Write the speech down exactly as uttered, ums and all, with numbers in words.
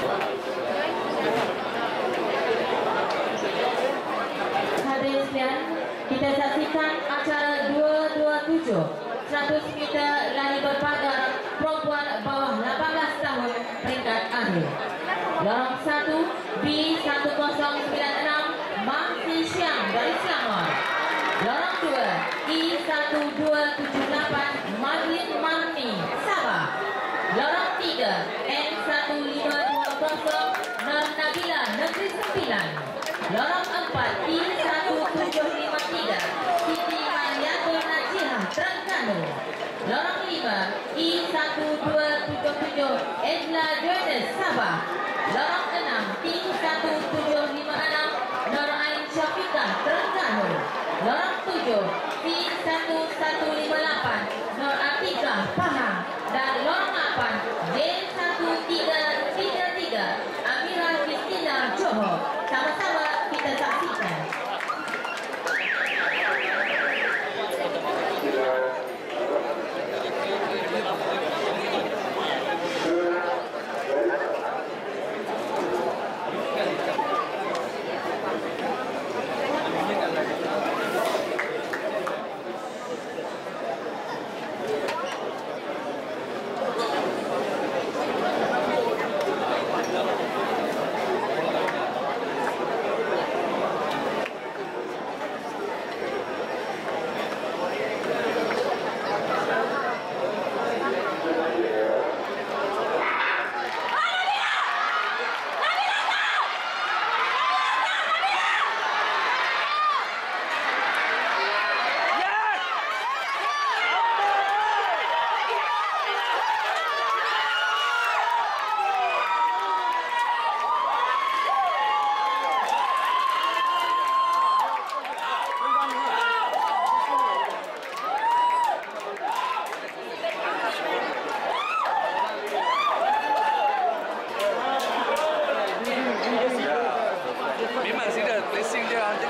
Hadirin sekalian, kita saksikan acara dua dua tujuh seratus meter lari berpadan perempuan bawah lapan belas tahun peringkat akhir. Lorong satu B satu kosong sembilan enam Mangsi Siang dari Selangor. Lorong dua I satu dua tujuh lapan Madlin Marni Sabah. Lorong tiga N satu lima dua kosong Nur Nabila Negeri Sembilan. Lorong empat I satu tujuh lima tiga Siti Mariatul Najihah Terengganu. Lorong lima I satu dua tujuh tujuh Edla Jones Sabah. Lorong enam T satu tujuh lima enam Nur Ain Syafiqah Terengganu. Lorong tujuh T satu satu lima lapan Nur Atikah Pahang. Dan lorong lapan J satu tiga tiga tiga Amira Kristina Johor. Sama-sama kita saksikan. Memang sih dah placing dia